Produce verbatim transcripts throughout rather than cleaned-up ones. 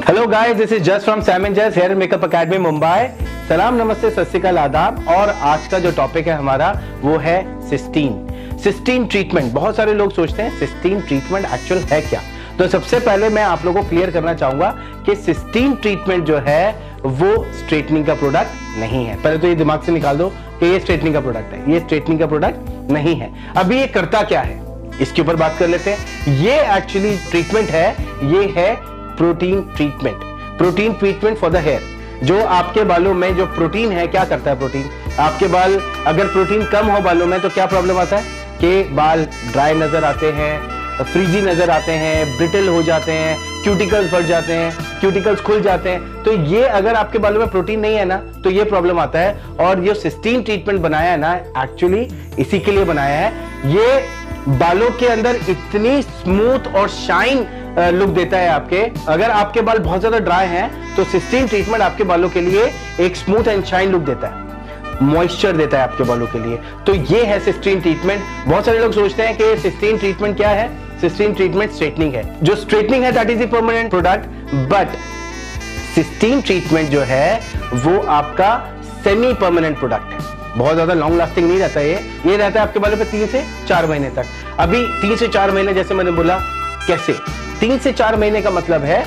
Hello guys, this is just from Sam and just hair makeup academy Mumbai. सलाम, नमस्ते, सत श्री अकाल, आदाब। और आज का जो टॉपिक है हमारा वो है सिस्टीन। Cysteine treatment. बहुत सारे लोग सोचते हैं सिस्टीन ट्रीटमेंट एक्चुअल है क्या। तो सबसे पहले मैं आप लोगों को क्लियर करना चाहूंगा कि सिस्टीन ट्रीटमेंट जो है वो स्ट्रेटनिंग का प्रोडक्ट नहीं है। पहले तो ये दिमाग से निकाल दो कि ये स्ट्रेटनिंग का प्रोडक्ट है, ये स्ट्रेटनिंग का प्रोडक्ट नहीं है। अभी ये करता क्या है इसके ऊपर बात कर लेते हैं। ये एक्चुअली ट्रीटमेंट है, ये है protein treatment. Protein treatment for the hair. जो आपके बालों में जो प्रोटीन है, क्या करता है प्रोटीन? आपके बाल अगर प्रोटीन कम हो बालों में तो क्या प्रॉब्लम आता है कि बाल ड्राई नजर आते हैं, फ्रीजी नजर आते हैं, ब्रिटल हो जाते हैं, क्यूटिकल्स बढ़ जाते हैं, क्यूटिकल्स खुल जाते हैं। तो ये अगर आपके बालों में प्रोटीन नहीं है ना तो ये प्रॉब्लम आता है। और ये सिस्टीन ट्रीटमेंट बनाया है ना, एक्चुअली इसी के लिए बनाया है। ये बालों के अंदर इतनी स्मूथ और शाइन लुक देता है आपके। अगर आपके बाल बहुत ज्यादा ड्राई हैं तो सिस्टीन ट्रीटमेंट आपके बालों के लिए एक स्मूथ एंड शाइन लुक देता है, मॉइस्चर देता है आपके बालों के लिए। तो ये है सिस्टीन ट्रीटमेंट। बहुत सारे लोग सोचते हैं कि सिस्टीन ट्रीटमेंट क्या है। सिस्टीन ट्रीटमेंट स्ट्रेटनिंग है। जो स्ट्रेटनिंग है that is the permanent product, but cysteine treatment जो है वो आपका सेमी परमानेंट प्रोडक्ट है। बहुत ज्यादा लॉन्ग लास्टिंग नहीं रहता ये ये रहता है आपके बालों पे तीन से चार महीने तक। अभी तीन से चार महीने जैसे मैंने बोला, कैसे तीन से चार महीने का मतलब है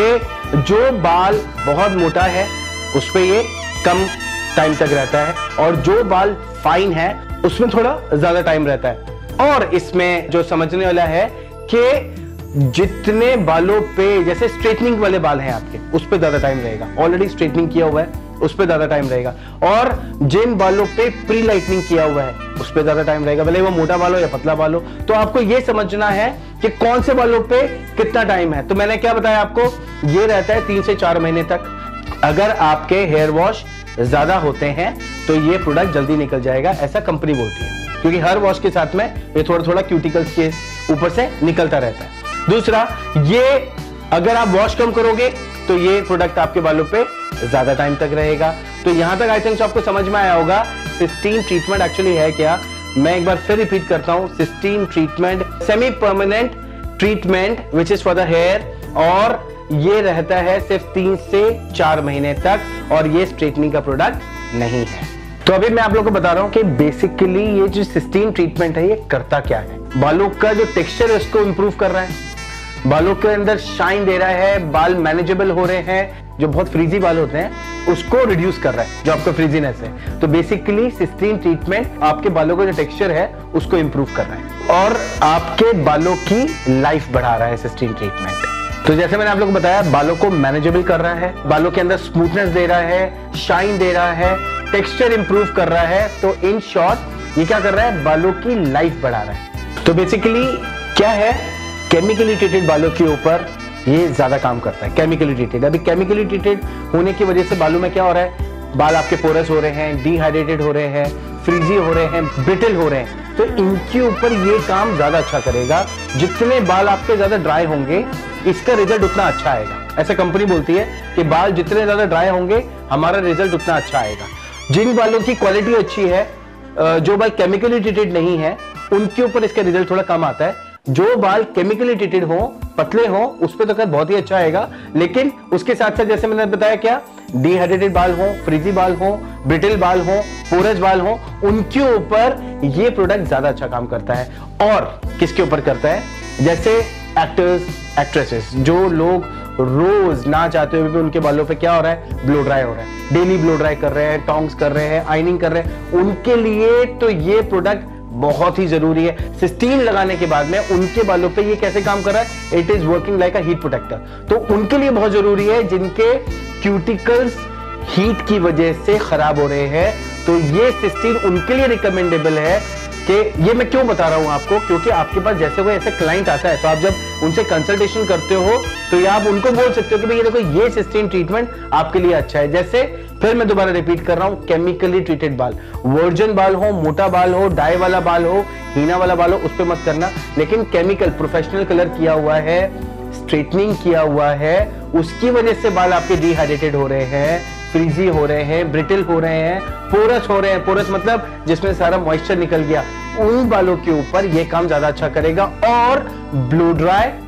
कि जो बाल बहुत मोटा है उस पे ये कम टाइम तक रहता है, और जो बाल फाइन है उसमें थोड़ा ज्यादा टाइम रहता है। और इसमें जो समझने वाला है कि जितने बालों पे जैसे स्ट्रेटनिंग वाले बाल हैं आपके, उस पे ज्यादा टाइम रहेगा। ऑलरेडी स्ट्रेटनिंग किया हुआ है उस पे ज्यादा टाइम रहेगा। और जिन बालों पे प्री लाइटनिंग किया हुआ है उस पे ज्यादा टाइम रहेगा, भले वो मोटा बाल हो या पतला बाल हो। तो आपको ये समझना है कि कौन से बालों पे कितना टाइम है। तो मैंने क्या बताया आपको, ये रहता है तीन से चार महीने तक। अगर आपके हेयर वॉश ज्यादा होते हैं तो ये प्रोडक्ट जल्दी निकल जाएगा, ऐसा कंपनी बोलती है, क्योंकि हर वॉश के साथ में ये थोड़ा थोड़ा क्यूटिकल्स के ऊपर से निकलता रहता है। दूसरा, ये अगर आप वॉश कम करोगे तो ये प्रोडक्ट आपके बालों पे ज्यादा टाइम तक रहेगा। तो यहां तक आई थिंक आपको समझ में आया होगा सिस्टीन ट्रीटमेंट एक्चुअली है क्या। मैं एक बार फिर रिपीट करता हूं, cysteine treatment semi permanent treatment which is for the hair, और ये रहता है सिर्फ तीन से चार महीने तक, और ये स्ट्रेटनिंग का प्रोडक्ट नहीं है। तो अभी मैं आप लोगों को बता रहा हूं कि बेसिकली ये जो सिस्टीन ट्रीटमेंट है ये करता क्या है। बालों का जो टेक्सचर है उसको इंप्रूव कर रहा है, बालों के अंदर शाइन दे रहा है, बाल मैनेजेबल हो रहे हैं, जो बहुत फ्रीजी बाल होते हैं उसको रिड्यूस कर रहा है, जो आपका फ्रीजीनेस है। तो बेसिकली सिस्टीन ट्रीटमेंट आपके बालों का जो टेक्सचर है उसको इंप्रूव कर रहा है और आपके बालों की लाइफ बढ़ा रहा है सिस्टीन ट्रीटमेंट। तो जैसे मैंने आप लोगों को बताया, बालों को मैनेजेबल कर रहा है, बालों के अंदर स्मूथनेस दे रहा है, शाइन दे रहा है, टेक्सचर इंप्रूव कर रहा है। तो इन शॉर्ट ये क्या कर रहा है, बालों की लाइफ बढ़ा रहा है। तो बेसिकली क्या है, केमिकली ट्रीटेड बालों के ऊपर ये ज्यादा काम करता है। केमिकली ट्रीटेड, अभी केमिकली ट्रीटेड होने की वजह से बालों में क्या हो रहा है, बाल आपके पोरस हो रहे हैं, डिहाइड्रेटेड हो रहे हैं, फ्रीजी हो रहे हैं, ब्रिटल हो रहे हैं। तो इनके ऊपर ये काम ज्यादा अच्छा करेगा। जितने बाल आपके ज्यादा ड्राई होंगे इसका रिजल्ट उतना अच्छा आएगा। ऐसा कंपनी बोलती है कि बाल जितने ज्यादा ड्राई होंगे हमारा रिजल्ट उतना अच्छा आएगा। जिन बालों की क्वालिटी अच्छी है, जो बाल केमिकली ट्रीटेड नहीं है, उनके ऊपर इसका रिजल्ट थोड़ा कम आता है। जो बाल केमिकली ट्रीटेड हो, पतले हो, उस पर तो खैर बहुत ही अच्छा आएगा, लेकिन उसके साथ साथ जैसे मैंने बताया क्या, डिहाइड्रेटेड बाल हो, फ्रीजी बाल हो, ब्रिटल बाल हो, पोरस बाल हो, उनके ऊपर ये प्रोडक्ट ज्यादा अच्छा काम करता है। और किसके ऊपर करता है, जैसे एक्टर्स, एक्ट्रेसेस, जो लोग रोज ना चाहते हुए भी उनके बालों पे क्या हो रहा है, ब्लो ड्राई हो रहा है, डेली ब्लो ड्राई कर रहे हैं, टॉन्ग्स कर रहे हैं, आइनिंग कर रहे हैं, उनके लिए तो ये प्रोडक्ट बहुत ही जरूरी है। सिस्टीन लगाने के बाद में उनके बालों पे ये कैसे काम कर रहा है, it is working like a heat protector. तो उनके लिए बहुत जरूरी है जिनके क्यूटिकल्स हीट की वजह से खराब हो रहे हैं। तो ये सिस्टीन उनके लिए रिकमेंडेबल है। कि ये मैं क्यों बता रहा हूं आपको, क्योंकि आपके पास जैसे कोई ऐसे क्लाइंट आता है तो आप जब उनसे कंसल्टेशन करते हो तो ये आप उनको बोल सकते हो कि भाई ये देखो ये सिस्टीन ट्रीटमेंट आपके लिए अच्छा है। जैसे फिर मैं दोबारा रिपीट कर रहा हूं, केमिकली ट्रीटेड बाल, वर्जिन बाल हो, मोटा बाल हो, डाई वाला बाल हो, हीना वाला बाल हो, उस पर मत करना। लेकिन केमिकल प्रोफेशनल कलर किया हुआ है, स्ट्रेटनिंग किया हुआ है, उसकी वजह से बाल आपके डिहाइड्रेटेड हो रहे हैं, फ्रीजी हो रहे हैं, ब्रिटल हो रहे हैं, पोरस हो रहे हैं, पोरस मतलब जिसमें सारा मॉइस्चर निकल गया, उन बालों के ऊपर ये काम ज्यादा अच्छा करेगा। और ब्लो ड्राई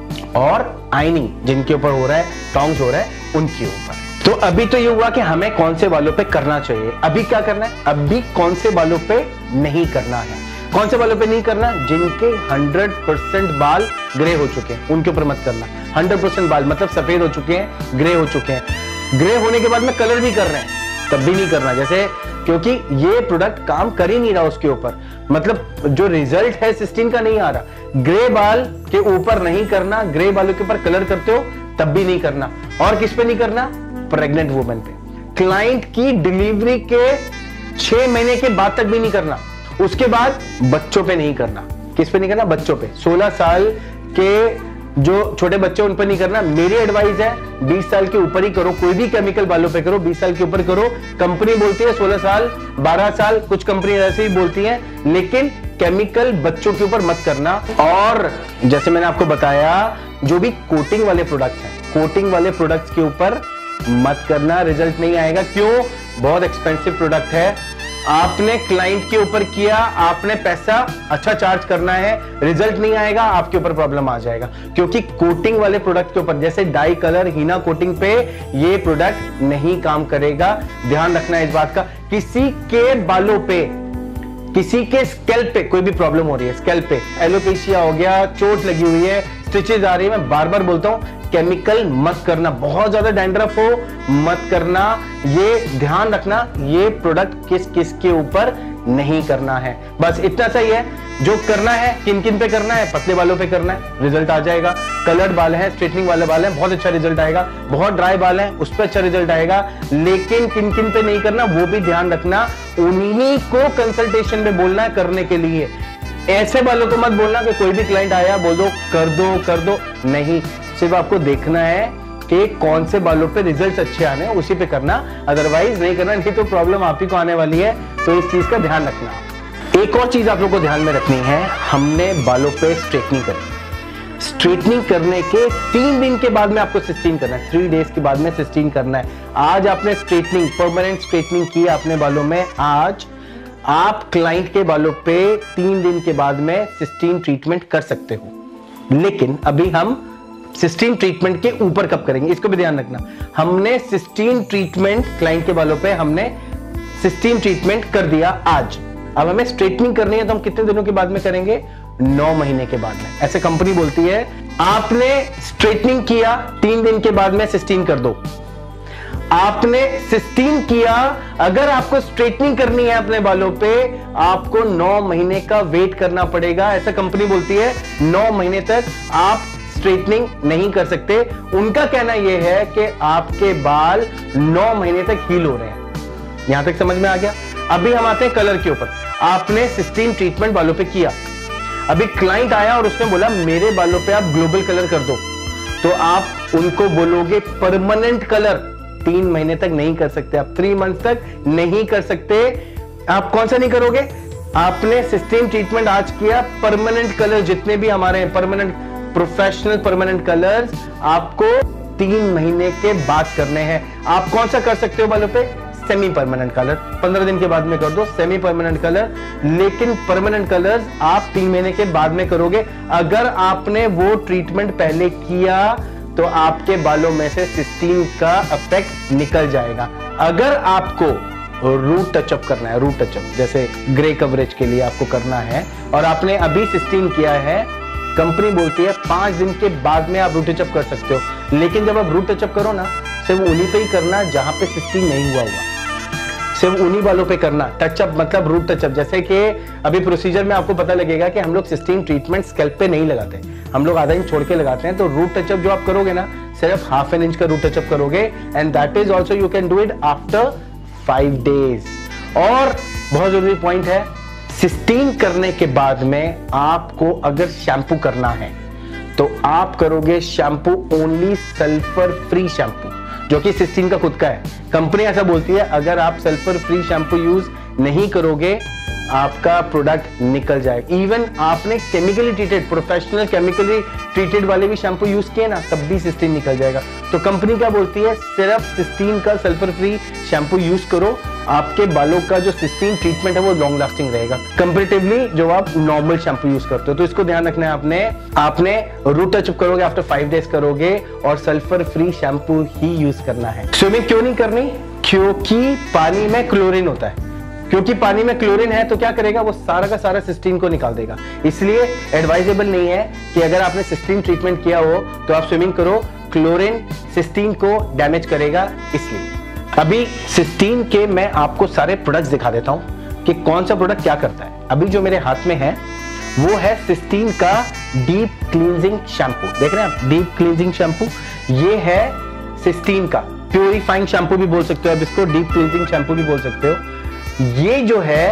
और आइनिंग जिनके ऊपर हो रहा है, टॉन्ग्स हो रहा है, उनके ऊपर। तो अभी तो ये हुआ कि हमें कौन से बालों पे करना चाहिए। अभी क्या करना है, अभी कौन से बालों पे नहीं करना है। कौन से बालों पे नहीं करना, जिनके हंड्रेड परसेंट बाल ग्रे हो चुके हैं उनके ऊपर मत करना। हंड्रेड परसेंट बाल मतलब सफेद हो चुके हैं, ग्रे हो चुके हैं, ग्रे होने के बाद में कलर भी कर रहे हैं, तब भी नहीं करना। जैसे क्योंकि ये प्रोडक्ट काम कर ही नहीं रहा उसके ऊपर, मतलब जो रिजल्ट है सिस्टीन का नहीं आ रहा। ग्रे बाल के ऊपर नहीं करना, ग्रे बालों के ऊपर कलर करते हो तब भी नहीं करना। और किस पे नहीं करना, प्रेग्नेंट वुमेन पे, क्लाइंट की डिलीवरी के छह महीने के बाद तक भी नहीं करना। उसके बाद बच्चों पे नहीं करना। किस पे नहीं करना, बच्चों पे। सोलह साल के जो छोटे बच्चे उन पर नहीं करना। मेरी एडवाइस है बीस साल के ऊपर ही करो, कोई भी केमिकल बालों पे करो, बीस साल के ऊपर करो। कंपनी बोलती है सोलह साल, बारह साल, कुछ कंपनी ऐसे ही बोलती हैं, लेकिन केमिकल बच्चों के ऊपर मत करना। और जैसे मैंने आपको बताया, जो भी कोटिंग वाले प्रोडक्ट्स हैं, कोटिंग वाले प्रोडक्ट्स के ऊपर मत करना, रिजल्ट नहीं आएगा। क्यों, बहुत एक्सपेंसिव प्रोडक्ट है। आपने क्लाइंट के ऊपर किया, आपने पैसा अच्छा चार्ज करना है, रिजल्ट नहीं आएगा, आपके ऊपर प्रॉब्लम आ जाएगा। क्योंकि कोटिंग वाले प्रोडक्ट के ऊपर, जैसे डाई कलर, हीना कोटिंग पे ये प्रोडक्ट नहीं काम करेगा। ध्यान रखना है इस बात का। किसी के बालों पे, किसी के स्कैल्प पे कोई भी प्रॉब्लम हो रही है, स्कैल्प पे एलोपेशिया हो गया, चोट लगी हुई है, स्टिचेस आ रही है, मैं बार बार बोलता हूं केमिकल मत करना। बहुत ज्यादा डैंड्रफ हो मत करना, ये ध्यान रखना। ये प्रोडक्ट किस किस के ऊपर नहीं करना है, बस इतना सही है। जो करना है, किन किन पे करना है, पतले बालों पे करना है, रिजल्ट आ जाएगा। कलर्ड बाल है, स्ट्रेटनिंग वाले बाल है, बहुत अच्छा रिजल्ट आएगा। बहुत ड्राई बाल है, उस पर अच्छा रिजल्ट आएगा। लेकिन किन किन पे नहीं करना, वो भी ध्यान रखना। उन्हीं को कंसल्टेशन में बोलना करने के लिए। ऐसे बालों को मत बोलना कि कोई भी क्लाइंट आया बोल दो कर दो कर दो, नहीं। सिर्फ आपको देखना है कि कौन से बालों पे रिजल्ट्स अच्छे आने हैं, उसी पे करना, अदरवाइज नहीं करना, नहीं तो प्रॉब्लम आप ही को आने वाली है। तो इस चीज का ध्यान रखना। एक और चीज आप लोग को ध्यान में रखनी है, हमने बालों पे स्ट्रेटनिंग करनी। स्ट्रेटनिंग करने के तीन दिन के बाद में आपको सिस्टीन करना है, थ्री डेज के बाद में सिस्टीन करना है। आज आपने स्ट्रेटनिंग, परमानेंट स्ट्रेटनिंग की अपने बालों में, आज आप क्लाइंट के बालों पे तीन दिन के बाद में सिस्टीन ट्रीटमेंट कर सकते हो। लेकिन अभी हम सिस्टीन ट्रीटमेंट के ऊपर कब करेंगे, इसको भी ध्यान रखना। हमने सिस्टीन ट्रीटमेंट क्लाइंट के बालों पे हमने सिस्टीन ट्रीटमेंट कर दिया आज। अब हमें स्ट्रेटनिंग करनी है, तो हम कितने दिनों के बाद में करेंगे, नौ महीने के बाद में। ऐसे कंपनी बोलती है आपने स्ट्रेटनिंग किया, तीन दिन के बाद में सिस्टीन कर दो। आपने सिस्टीन किया, अगर आपको स्ट्रेटनिंग करनी है अपने बालों पे, आपको नौ महीने का वेट करना पड़ेगा। ऐसा कंपनी बोलती है नौ महीने तक आप स्ट्रेटनिंग नहीं कर सकते। उनका कहना यह है कि आपके बाल नौ महीने तक हील हो रहे हैं। यहां तक समझ में आ गया। अभी हम आते हैं कलर के ऊपर। आपने सिस्टीन ट्रीटमेंट बालों पे किया, अभी क्लाइंट आया और उसने बोला मेरे बालों पे आप ग्लोबल कलर कर दो, तो आप उनको बोलोगे परमानेंट कलर तीन महीने तक नहीं कर सकते, आप थ्री मंथ तक नहीं कर सकते। आप कौन सा नहीं करोगे, आपने सिस्टीन ट्रीटमेंट आज किया, परमानेंट कलर जितने भी हमारे हैं, परमानेंट प्रोफेशनल परमानेंट कलर्स आपको तीन महीने के बाद करने हैं। आप कौन सा कर सकते हो बालों पे, सेमी परमानेंट कलर, पंद्रह दिन के बाद में कर दो सेमी परमानेंट कलर। लेकिन परमानेंट कलर्स आप तीन महीने के बाद में करोगे। अगर आपने वो ट्रीटमेंट पहले किया तो आपके बालों में से सिस्टीन का इफेक्ट निकल जाएगा। अगर आपको रूट टचअप करना है, रूट टचअप जैसे ग्रे कवरेज के लिए आपको करना है, और आपने अभी सिस्टीन किया है, कंपनी बोलती है पांच दिन के बाद में आप रूट टचअप कर सकते हो। लेकिन जब आप रूट टचअप करो ना, सिर्फ उन्हीं पे ही करना जहां पे सिस्टीन नहीं हुआ हुआ, सिर्फ उन्हीं बालों पे करना। टचअप मतलब रूट टचअप, जैसे कि अभी प्रोसीजर में आपको पता लगेगा कि हम लोग सिस्टीन ट्रीटमेंट स्कैल्प पे नहीं लगाते, हम लोग आधा इंच छोड़ के लगाते हैं। तो रूट टचअप जो आप करोगे ना, सिर्फ हाफ एन इंच का रूट टचअप करोगे, and that is also you can do it after five days. और बहुत जरूरी पॉइंट है, सिस्टीन करने के बाद में आपको अगर शैम्पू करना है तो आप करोगे shampoo only sulphur free shampoo, जो कि सिस्टीन का खुद का है। कंपनी ऐसा बोलती है अगर आप सल्फर फ्री शैम्पू यूज नहीं करोगे आपका प्रोडक्ट निकल जाएगा। इवन आपने chemically treated, professional chemically treated वाले भी शैम्पू यूज किए ना, तब भी सिस्टीन निकल जाएगा। तो कंपनी क्या बोलती है, सिर्फ सिस्टीन का सल्फर फ्री शैम्पू यूज करो, आपके बालों का जो सिस्टीन ट्रीटमेंट है वो लॉन्ग लास्टिंग रहेगा कंपैरेटिवली जो आप नॉर्मल शैम्पू यूज करते हो। तो इसको ध्यान रखना है आपने आपने रूट टचअप करोगे, आफ्टर फाइव डेज करोगे, और सल्फर फ्री शैम्पू ही यूज करना है। स्विमिंग क्यों नहीं करनी, क्योंकि पानी में क्लोरीन होता है। क्योंकि पानी में क्लोरीन है तो क्या करेगा, वो सारा का सारा सिस्टीन को निकाल देगा। इसलिए एडवाइजेबल नहीं है कि अगर आपने सिस्टीन ट्रीटमेंट किया हो तो आप स्विमिंग करो, क्लोरीन सिस्टीन को डैमेज करेगा। इसलिए अभी सिस्टीन के मैं आपको सारे प्रोडक्ट्स दिखा देता हूं कि कौन सा प्रोडक्ट क्या करता है। अभी जो मेरे हाथ में है वो है सिस्टीन का डीप क्लींजिंग शैम्पू। देख रहे हैं आप, डीप क्लींजिंग शैम्पू। ये है सिस्टीन का प्योरीफाइंग शैम्पू भी बोल सकते हो, अब इसको डीप क्लींजिंग शैम्पू भी बोल सकते हो। ये जो है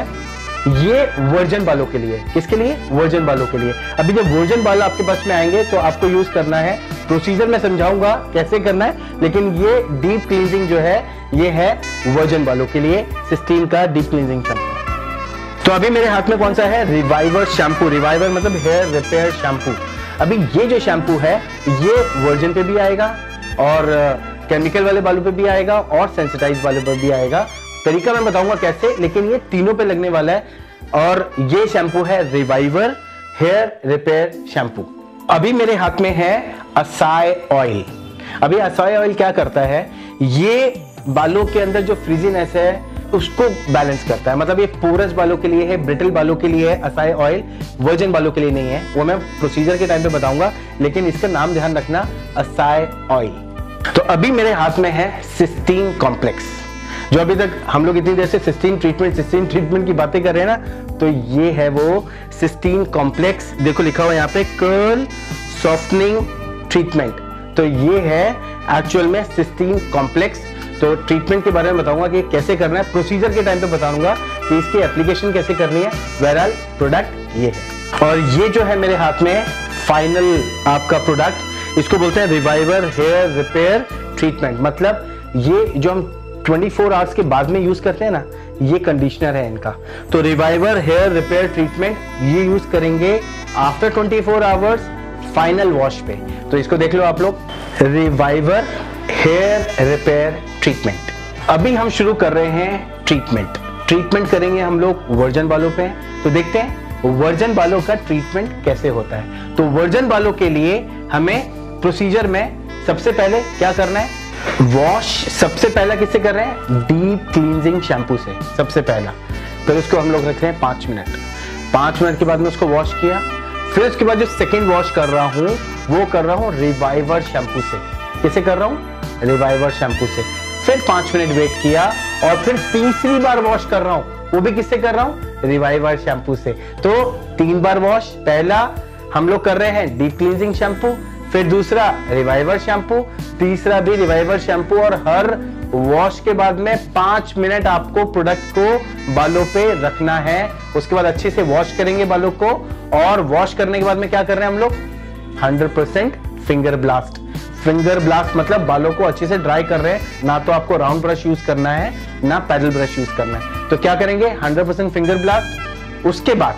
ये वर्जन बालों के लिए, किसके लिए, वर्जन बालों के लिए। अभी जब वर्जन बाल आपके पास में आएंगे तो आपको यूज करना है, प्रोसीजर में समझाऊंगा कैसे करना है, लेकिन ये डीप क्लींजिंग जो है ये है वर्जन बालों के लिए, सिस्टीन का डीप क्लींजिंग शैम्पू। तो अभी मेरे हाथ में कौन सा है, रिवाइवर शैम्पू। रिवाइवर मतलब हेयर रिपेयर शैम्पू। अभी ये जो शैम्पू है ये वर्जन पे भी आएगा और केमिकल वाले बालों पे भी आएगा और सेंसिटाइज वाले पे भी आएगा। तरीका मैं बताऊंगा कैसे, लेकिन ये तीनों पे लगने वाला है। और ये शैम्पू है रिवाइवर हेयर रिपेयर शैम्पू। अभी मेरे हाथ में है असाई ऑयल। अभी असाई ऑयल क्या करता है, ये बालों के अंदर जो फ्रीजीनेस है उसको बैलेंस करता है। मतलब ये पोरस बालों के लिए है, ब्रिटल बालों के लिए है असाई ऑयल, वर्जिन बालों के लिए नहीं है। वो मैं प्रोसीजर के टाइम पे बताऊंगा, लेकिन इसका नाम ध्यान रखना, असाई ऑयल। तो अभी मेरे हाथ में है सिस्टीन कॉम्प्लेक्स। जो अभी तक हम लोग इतनी देर से सिस्टीन ट्रीटमेंट सिस्टीन ट्रीटमेंट की बातें कर रहे हैं ना, तो ये है वो सिस्टीन कॉम्प्लेक्स। देखो लिखा हुआ यहाँ पे कर्ल सॉफ्टनिंग ट्रीटमेंट। तो ये है एक्चुअल में सिस्टीन कॉम्प्लेक्स। तो ट्रीटमेंट के बारे में बताऊंगा कि कैसे करना है, प्रोसीजर के टाइम पे बताऊंगा कि इसकी एप्लीकेशन कैसे करनी है। बहरहाल प्रोडक्ट ये है, और ये जो है मेरे हाथ में फाइनल आपका प्रोडक्ट, इसको बोलते हैं रिवाइवर हेयर रिपेयर ट्रीटमेंट। मतलब ये जो हम चौबीस आवर्स के बाद में यूज करते हैं ना, ये कंडीशनर है इनका। तो रिवाइवर हेयर रिपेयर ट्रीटमेंट ये यूज करेंगे आफ्टर चौबीस आवर्स फाइनल वॉश पे। तो इसको देख लो आप लोग, रिवाइवर हेयर रिपेयर ट्रीटमेंट। अभी हम शुरू कर रहे हैं ट्रीटमेंट। ट्रीटमेंट करेंगे हम लोग वर्जन बालों पे। तो देखते हैं वर्जन बालों का ट्रीटमेंट कैसे होता है। तो वर्जन बालों के लिए हमें प्रोसीजर में सबसे पहले क्या करना है, वॉश सबसे पहला किससे कर रहे हैं, डीप क्लींजिंग शैम्पू से सबसे पहला। फिर उसको हम लोग रख रहे हैं पांच मिनट। पांच मिनट के बाद में उसको वॉश किया। फिर उसके बाद जो सेकेंड वॉश कर रहा हूं वो कर रहा हूं रिवाइवर शैम्पू से। किसे कर रहा हूं, रिवाइवर शैम्पू से। फिर पांच मिनट वेट किया और फिर तीसरी बार वॉश कर रहा हूं, वो भी किससे कर रहा हूं, रिवाइवर शैम्पू से। तो तीन बार वॉश, पहला हम लोग कर रहे हैं डीप क्लींजिंग शैम्पू, फिर दूसरा रिवाइवर शैम्पू, तीसरा भी रिवाइवर शैम्पू। और हर वॉश के बाद में पांच मिनट आपको प्रोडक्ट को बालों पे रखना है। उसके बाद अच्छे से वॉश करेंगे बालों को, और वॉश करने के बाद में क्या कर रहे हैं हम लोग, hundred percent finger blast. Finger blast मतलब बालों को अच्छे से ड्राई कर रहे हैं, ना तो आपको राउंड ब्रश यूज करना है ना पैडल ब्रश यूज करना है। तो क्या करेंगे, हंड्रेड परसेंट फिंगर ब्लास्ट। उसके बाद